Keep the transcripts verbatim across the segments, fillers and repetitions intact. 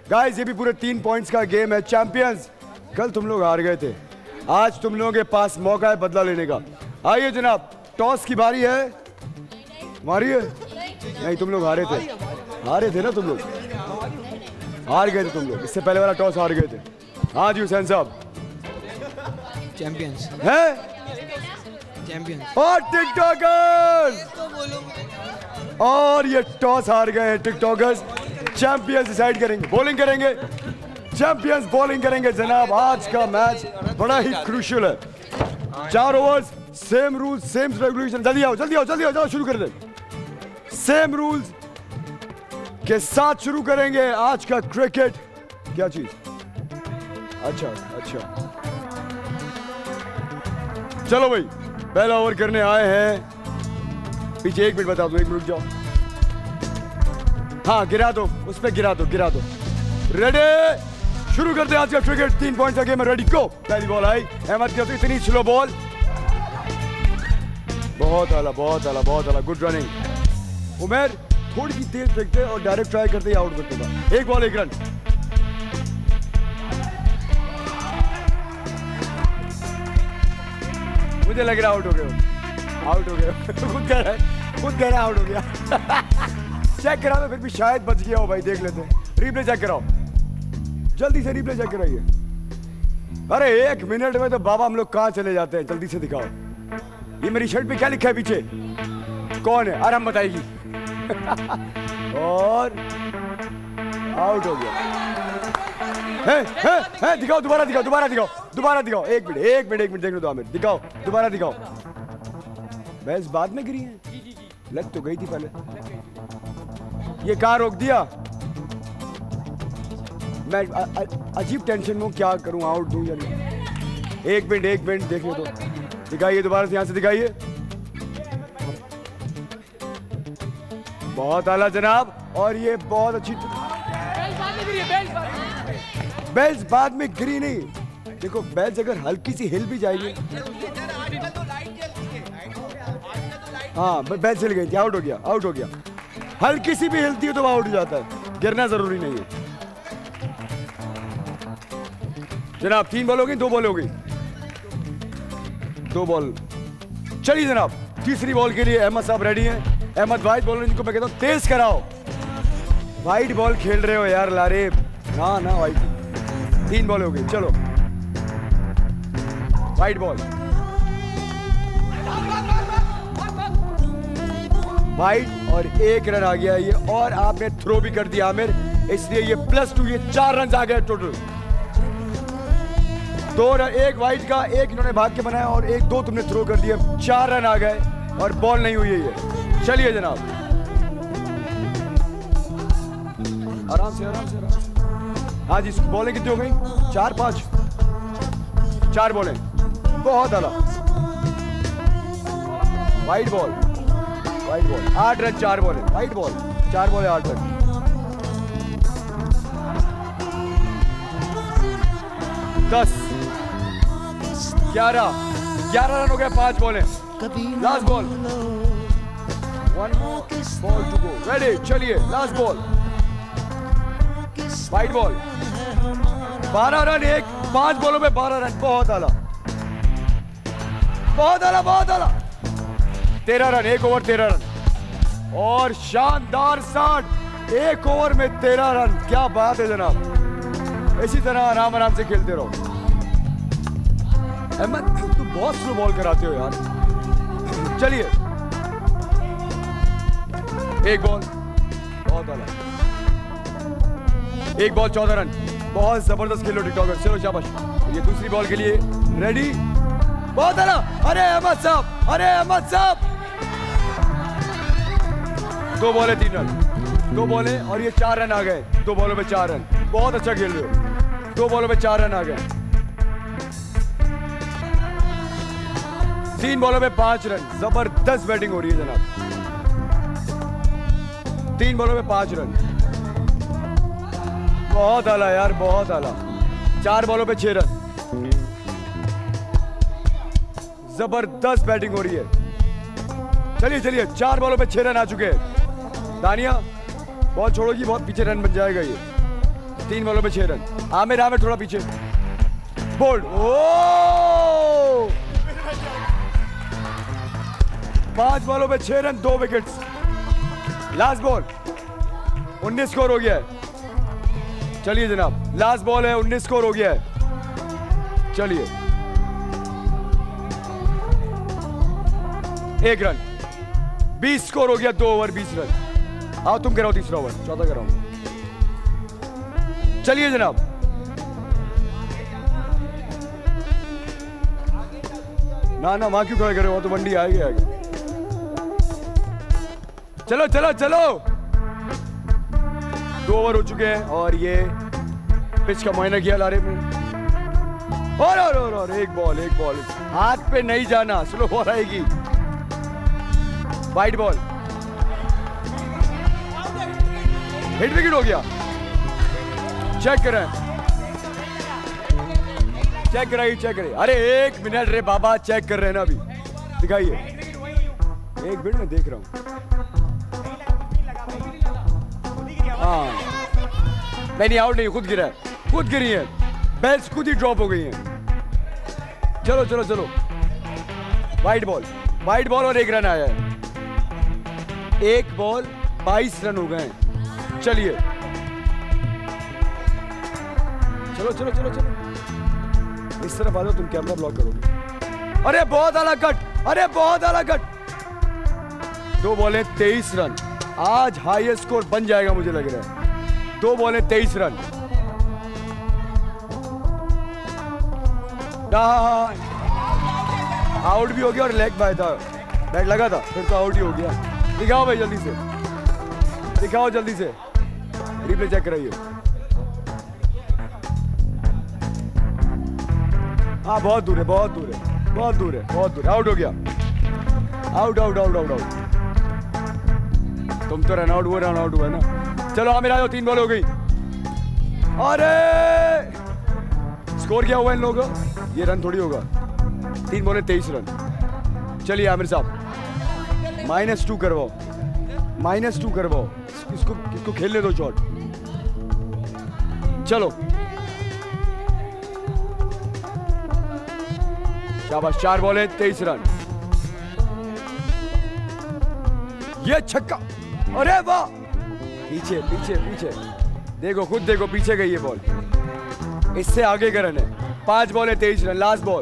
Guys ये भी पूरे तीन पॉइंट्स का गेम है। चैंपियंस, कल तुम लोग हार गए थे, आज तुम लोगों के पास मौका है बदला लेने का। आइए जनाब, टॉस की बारी है। हमारी है? नहीं, तुम लोग हारे थे, हारे थे ना तुम लोग, हार गए थे तुम लोग, इससे पहले वाला टॉस हार गए थे। हाँ जी हुसैन साहब, चैंपियंस हैं? चैंपियंस और टिकटॉकर्स, और ये टॉस हार गए हैं टिकटॉकर्स। चैंपियंस डिसाइड करेंगे, बॉलिंग करेंगे, चैंपियंस बॉलिंग करेंगे जनाब। आज का मैच बड़ा ही क्रूशियल है। चार overs, same rules, same regulation. जल्दी आओ, जल्दी आओ, जल्दी आओ, जाओ शुरू कर दे। सेम रूल्स के साथ शुरू करेंगे आज का क्रिकेट। क्या चीज? अच्छा अच्छा, चलो भाई, पहला ओवर करने आए हैं। पीछे एक मिनट बता दो, एक मिनट जाओ। हाँ गिरा दो, उस पे गिरा दो, गिरा दो। रेडी, शुरू करते हैं आज का क्रिकेट। तीन पॉइंट का गेम है। Ready go. पहली बॉल आई, अहमद की इतनी स्लो बॉल, बहुत आला, बहुत आला, बहुत आला, गुड रनिंग। उमेर थोड़ी सी तेज फेंकते और डायरेक्ट ट्राई करते ही आउट करते था। एक बॉल एक रन। मुझे लग रहा आउट हो गया, आउट हो गया। खुद कह रहा है, खुद कह रहा आउट हो गया। चेक करा मैं, फिर भी शायद बच गया हो भाई, देख लेते हैं। रिप्ले चेक कराओ, जल्दी से रिप्ले चेक कराइए। अरे एक मिनट में तो बाबा हम लोग कहाँ चले जाते हैं, जल्दी से दिखाओ। ये मेरी शर्ट पे क्या लिखा है पीछे, कौन है? आराम बताएगी। और आउट हो गया। है, है, है, दिखाओ, दोबारा दिखाओ, दोबारा दिखाओ, दोबारा दिखाओ। एक मिनट, एक मिनट, एक मिनट, देखने दो आमिर, दिखाओ, दोबारा दिखाओ। भैंस बाद में गिरी है, लग तो गई थी पहले। ये कहाँ रोक दिया? मैं अजीब टेंशन में हूँ, क्या करूँ, आउट दूँ या नहीं। एक मिनट, एक मिनट, देखने दो। दिखाइए दोबारा से, यहाँ से दिखाइए। बहुत आला जनाब, और ये बहुत अच्छी। बेल्स बाद में गिरी नहीं, देखो बेल्स अगर हल्की सी हिल भी जाएगी। हाँ बेल्स हिल गई थी, आउट हो गया, आउट हो गया। हल्की सी भी हिलती है तो आउट हो जाता है, गिरना जरूरी नहीं है जनाब। तीन बॉल हो गई, दो बॉल हो गई, दो बॉल। चलिए जनाब, तीसरी बॉल के लिए अहमद साहब रेडी हैं। अहमद वाइट बॉलर, जिनको मैं कहता हूँ तेज कराओ। वाइट बॉल खेल रहे हो यार लारे, ना ना वाइट। तीन बॉल हो गई, चलो वाइट बॉल, वाइट, और एक रन आ गया ये, और आपने थ्रो भी कर दिया आमिर, इसलिए ये प्लस टू, ये चार रन आ गए टोटल। दो रन, एक वाइट का, एक इन्होंने भाग के बनाया, और एक दो तुमने थ्रो कर दिया, चार रन आ गए, और बॉल नहीं हुई है ये। चलिए जनाब, आराम से, आराम से, आराम से। हाँ जी, बॉलें कितनी हो गई? चार पांच, चार बॉलें, बहुत आला। वाइट बॉल, वाइट बॉल, आठ रन, चार बॉल है, वाइट बॉल, चार बॉल है, आठ रन। दस, ग्यारह, ग्यारह रन हो गया, पांच बॉल है। Last ball, one ball to go. Ready, चलिए लास्ट बॉल, वाइट बॉल, बारह रन, एक, पांच बॉलों में बारह रन, बहुत आला, बहुत आला, बहुत आला। तेरह रन, एक ओवर तेरह रन, और शानदार साठ, एक ओवर में तेरह रन। क्या बात है जनाब, इसी तरह आराम आराम से खेलते रहो। अहमद तुम बहुत स्लो बॉल कराते हो यार। चलिए एक बॉल, बहुत आला, एक बॉल, चौदह रन, बहुत जबरदस्त खेलो टिकटॉकर, चलो शाबाश। ये दूसरी बॉल के लिए रेडी, बहुत आला। अरे अहमद साहब, अरे अहमद साहब, दो बॉल है, तीन रन, दो बॉल है, और ये चार रन आ गए, दो बॉलों में चार रन, बहुत अच्छा खेल रहे हो। दो बॉलों में चार रन आ गए, तीन बॉलों में पांच रन, जबरदस्त बैटिंग हो रही है जनाब। तीन बॉलों में पांच रन, बहुत आला यार, बहुत आला। चार बॉलों पे छह रन, जबरदस्त बैटिंग हो रही है। चलिए चलिए, चार बॉलों पे छह रन आ चुके हैं। दानिया बॉल छोड़ोगी, बहुत पीछे रन बन जाएगा ये। तीन बॉलों पे छह रन। आमिर आमिर थोड़ा पीछे, बोल्ड। ओ पांच बॉलों पे छह रन, दो विकेट्स। लास्ट बॉल, उन्नीस स्कोर हो गया है। चलिए जनाब, लास्ट बॉल है, उन्नीस स्कोर हो गया है। चलिए, एक रन, बीस स्कोर हो गया, दो ओवर बीस रन। आओ तुम कराओ तीसरा ओवर, चौथा कराओ। चलिए जनाब, ना ना वहां क्यों खड़े करे हो, तो मंडी आएगी आगे। चलो चलो चलो, दो ओवर हो चुके हैं और ये पिच का मुआयना किया लारे में। और और और, और एक बॉल, एक बॉल, हाथ पे नहीं जाना, स्लो बॉल आएगी। वाइड बॉल, हिट विकेट हो गया। चेक करें, चेक कराइए, चेक कराइए। अरे एक मिनट रे बाबा, चेक कर रहे हैं ना अभी, दिखाइए। एक मिनट में देख रहा हूं। हाँ नहीं, आउट नहीं, खुद गिरा है, खुद गिरी है, बेल्स खुद ही ड्रॉप हो गई हैं। चलो चलो चलो, वाइड बॉल, वाइड बॉल और एक रन आया है। एक बॉल बाईस रन हो गए हैं। चलिए चलो चलो चलो चलो, इस तरफ आ जाओ, तुम कैमरा ब्लॉक करोगे। अरे बहुत आला कट, अरे बहुत आला कट। दो बॉलें तेईस रन, आज हाईएस्ट स्कोर बन जाएगा मुझे लग रहा है। दो बॉलें तेईस रन। आउट भी हो गया और लेग बाय था, बैट लगा था, फिर तो आउट ही हो गया। दिखाओ भाई जल्दी से, दिखाओ जल्दी से, रिप्ले चेक कराइए। हाँ बहुत दूर है, बहुत दूर है, बहुत दूर है, बहुत दूर है। आउट हो गया, out out out out out. तुम तो रन आउट हुआ, रन आउट हुआ ना। चलो आमिर आ जाओ, तीन बॉल हो गई। अरे स्कोर क्या हुआ इन लोगों का? ये रन थोड़ी होगा, तीन बॉल तेईस रन। चलिए आमिर साहब, माइनस टू करवाओ, माइनस टू करवाओ, किसको किसको खेलने दो शॉट। चलो शाबाश, चार बॉल है, तेईस रन। ये छक्का, अरे वाह, पीछे पीछे पीछे, देखो खुद देखो, पीछे गई ये बॉल, इससे आगे का रन है। पांच बॉल है, तेईस रन। लास्ट बॉल,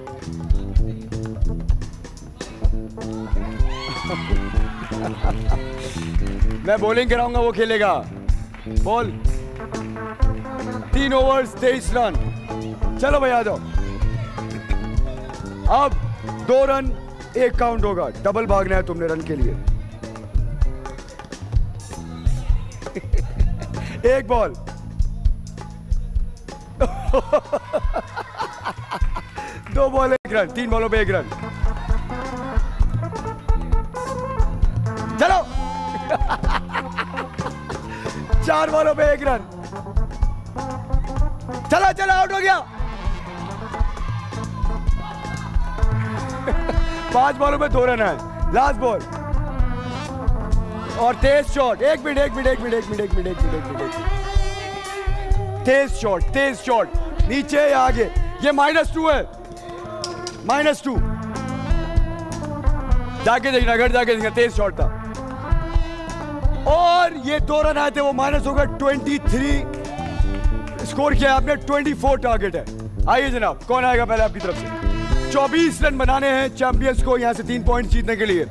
मैं बॉलिंग कराऊंगा, वो खेलेगा। बॉल, तीन ओवर्स तेईस रन। चलो भाई आ जाओ। अब दो रन एक काउंट होगा, डबल भागना है तुमने रन के लिए। एक बॉल, दो बॉल एक रन, तीन बॉलों पे एक रन। चलो चार बॉलों पे एक रन। चलो चलो, आउट हो गया। पांच बॉलों पे दो रन है। लास्ट बॉल और तेज शॉट। एक मिनट एक मिनट एक मिनट एक मिनट एक मिनट एक मिनट एक मिनट तेज शॉट, तेज शॉट, नीचे या आगे। ये माइनस टू है, माइनस टू। जाके देखना, घर जाके देखना, तेज शॉट था। और ये दो रन आए थे, वो माइनस होगा ट्वेंटी थ्री। स्कोर किया आपने, ट्वेंटी फोर टारगेट है। आइए जनाब, कौन आएगा पहले आपकी तरफ से? चौबीस रन बनाने हैं चैंपियंस को यहां से तीन पॉइंट जीतने के लिए।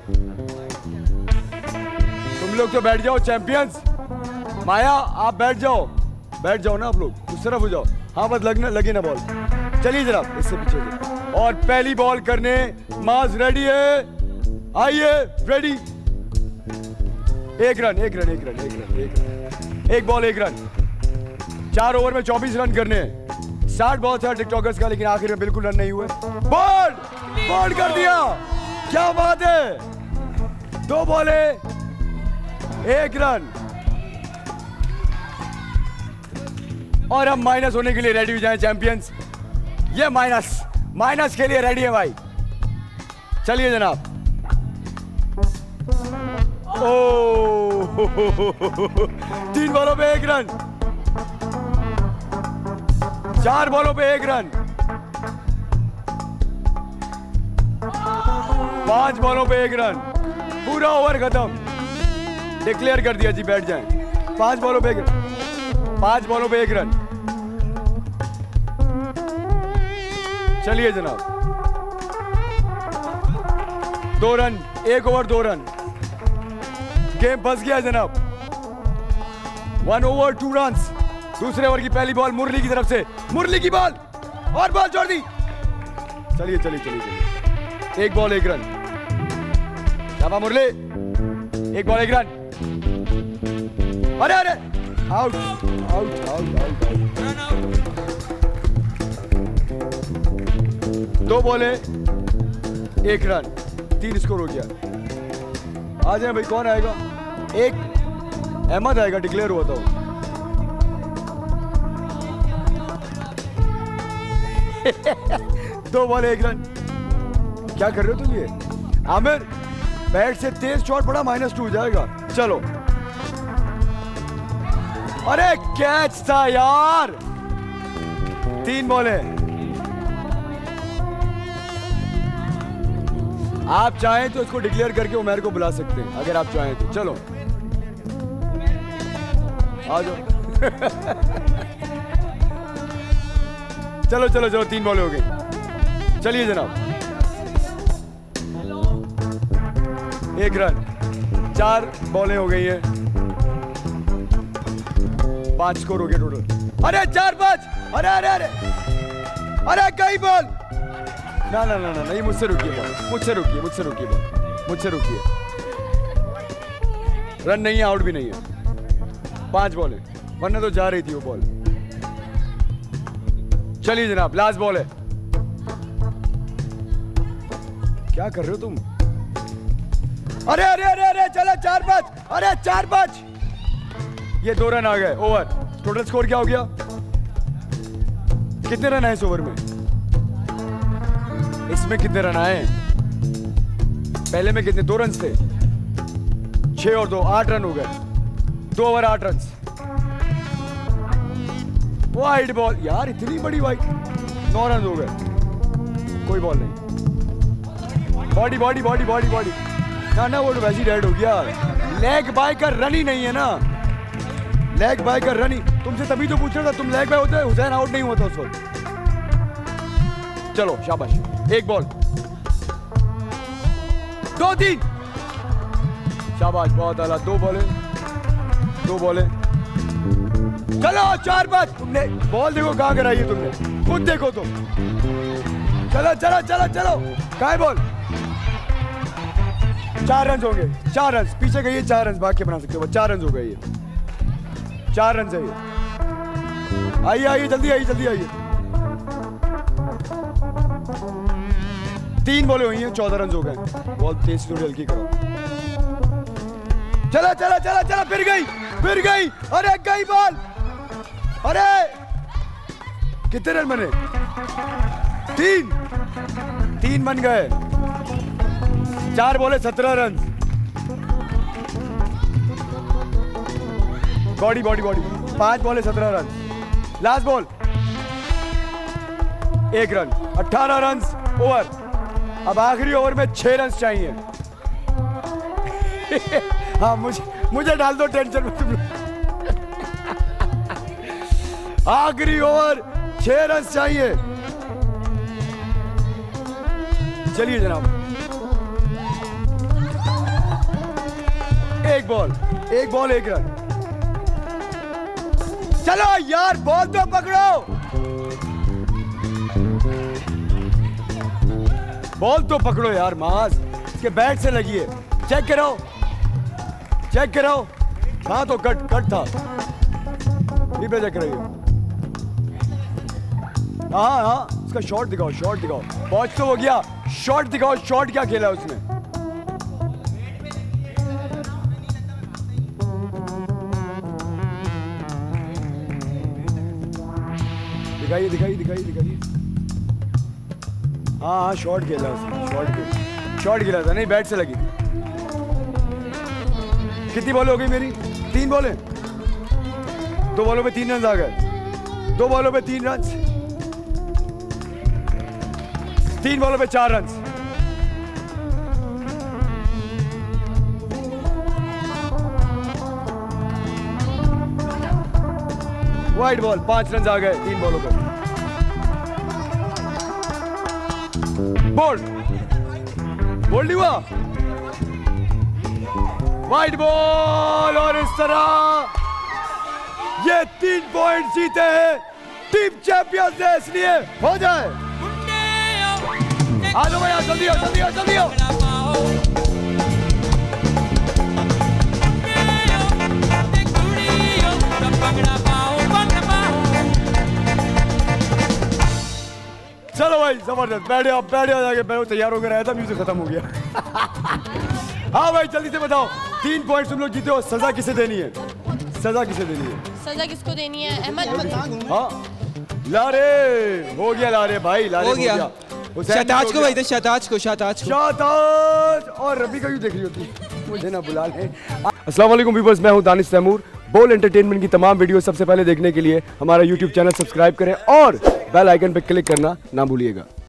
तुम लोग तो बैठ जाओ चैंपियंस। माया आप बैठ जाओ, बैठ जाओ ना आप लोग, उस तरफ हो जाओ। हाँ बस लगना लगे ना बॉल। चलिए जनाब, इससे पीछे से। और पहली बॉल करने माज रेडी है। आइए, रेडी। एक रन एक रन एक रन एक रन एक रन, एक बॉल एक रन। चार ओवर में चौबीस रन करने हैं। साठ बॉल था टिकटॉकर्स का, लेकिन आखिर में बिल्कुल रन नहीं हुए। बॉल बॉल कर दिया, क्या बात है। दो बॉले एक रन। और हम माइनस होने के लिए रेडी हो जाएं चैंपियंस। ये माइनस माइनस के लिए रेडी है भाई। चलिए जनाब। ओ तीन बॉलों पे एक रन। चार बॉलों पे एक रन, पांच बॉलों पे एक रन, पूरा ओवर खत्म, डिक्लेयर कर दिया जी, बैठ जाएं। पांच बॉलों पे एक रन, पांच बॉलों पे एक रन। चलिए जनाब, दो रन, एक ओवर दो रन, गेम फंस गया जनाब। One over two runs. दूसरे ओवर की पहली बॉल मुरली की तरफ से, मुरली की बॉल और बॉल छोड़ दी। चलिए चलिए चलिए चलिए, एक बॉल एक रन, शाबाश मुरली, एक बॉल एक रन। अरे अरे out out out out out. दो बॉले एक रन, तीन स्कोर हो गया। आ जाए भाई, कौन आएगा? एक अहमद आएगा, डिक्लेयर हुआ था। दो बॉल एक रन। क्या कर रहे हो तुम ये? आमिर, बैट से तेज शॉट पड़ा, माइनस टू हो जाएगा। चलो, अरे कैच था यार। तीन बॉले। आप चाहें तो इसको डिक्लेयर करके उमर को बुला सकते हैं, अगर आप चाहें तो। चलो आ जाओ। चलो चलो चलो, तीन बॉल हो गई। चलिए जनाब, एक रन, चार बॉलें हो गई हैं, पांच स्कोर हो गए टोटल। अरे चार पांच, अरे अरे अरे अरे कई बॉल। ना ना ना ना नहीं, मुझसे रुकिए बॉल, मुझसे रुकिए, मुझसे रुकिए बॉल, मुझसे रुकिए। रन नहीं है, आउट भी नहीं है, पांच बॉल है, वरना तो जा रही थी वो बॉल। चलिए जनाब, लास्ट बॉल है। क्या कर रहे हो तुम? अरे अरे अरे अरे चला, चार पांच, अरे चार पांच, ये दो रन आ गए ओवर। टोटल स्कोर क्या हो गया? कितने रन आए इस ओवर में? इसमें कितने रन आए? पहले में कितने? दो रन थे, छह और दो, आठ रन हो गए। दो ओवर आठ रन। वाइड बॉल यार, इतनी बड़ी वाइड। नौ रन हो गए, कोई बॉल नहीं। Body body body body body ना ना, वो तो वैसे ही डेड हो गया। लेग बाय का रन ही नहीं है ना, लेग बाय का रन ही। तुमसे तभी तो पूछ रहा था, तुम लेग बाय होते, हुसैन आउट नहीं होता उस वक्त। चलो शाबाश, एक बॉल, दो तीन, शाबाश, बहुत आला। दो बॉले, दो बॉले, चलो चार पांच। तुमने बॉल देखो कहां कराई है तुमने, खुद देखो तुम। चलो चलो चलो चलो, कहां है बॉल? चार रन हो गए, चार रन पीछे गई है, चार रन भाग के बना सकते हो। चार रन हो गए, ये चार रन है। आइए आइए, जल्दी आइए, जल्दी आइए। तीन बॉलें हुई हैं, चौदह रन हो गए। बॉल तेज थोड़ी हल्की करो। चला चला चला चला, फिर गई, फिर गई, अरे गई बॉल। अरे कितने रन बने? तीन, तीन बन गए। चार बॉले सत्रह रन। बॉडी बॉडी बॉडी, पांच बॉले सत्रह रन। लास्ट बॉल एक रन, अठारह रन ओवर। अब आखिरी ओवर में छह रन चाहिए। हाँ, मुझे मुझे डाल दो टेंशन में तुम। आखिरी ओवर, छह रन चाहिए। चलिए जनाब, एक बॉल, एक बॉल एक रन। चलो यार, बॉल तो पकड़ो, बॉल तो पकड़ो यार। मास इसके बैट से लगी है, चेक करो, चेक करो। हाँ तो कट कट था, रिप्ले चेक कराइए। हाँ हाँ, इसका शॉट दिखाओ, शॉट दिखाओ। पॉच तो हो गया, शॉट दिखाओ, शॉट क्या खेला उसने? दिखाइए दिखाइए दिखाइए दिखाइए। हाँ हाँ, शॉट खेला उसने, शॉट खेला, शॉट खेला था, नहीं बैट से लगी। कितनी बॉल हो गई मेरी? तीन बॉलें। दो बॉलों पे तीन रन आ गए, दो बॉलों पे तीन रन। तीन बॉलों पे चार रन। वाइड बॉल, पांच रन आ गए तीन बॉलों पे। बोल्ड बोल्ड हुआ, वाइड बॉल, और इस तरह ये तीन पॉइंट जीते हैं टीम चैंपियंस ने, इसलिए हो जाए। आ जाओ भैया, जल्दी आओ जल्दी आओ जल्दी आओ। चलो भाई जबरदस्त, बैठे आप बैठे हो जाके, बैठो, तैयार होकर आया था, म्यूजिक खत्म हो गया। हाँ भाई जल्दी से बताओ, तीन पॉइंट तुम लोग जीते हो, सजा किसे देनी है? सजा किसे देनी है? सजा किसको देनी है? अहमद। हाँ लारे हो गया, लारे भाई लारे हो गया, शहताज को भाई, तो शहताज को शहताज को शहताज और रबी का क्यों देख रही होती, मुझे ना बुला ले। अस्सलाम वालेकुम व्यूअर्स, मैं हूं दानिश तैमूर। बोल एंटरटेनमेंट की तमाम वीडियो सबसे पहले देखने के लिए हमारा यूट्यूब चैनल सब्सक्राइब करें और बेल आइकन पर क्लिक करना ना भूलिएगा।